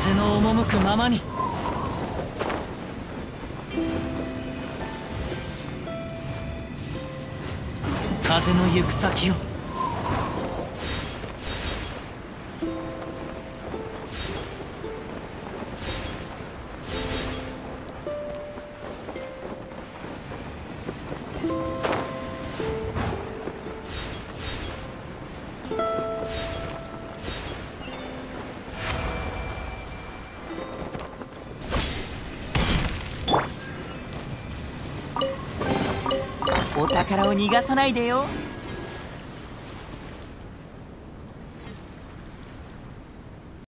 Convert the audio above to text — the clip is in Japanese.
風の赴くままに。風の行く先を。お宝を逃がさないでよ。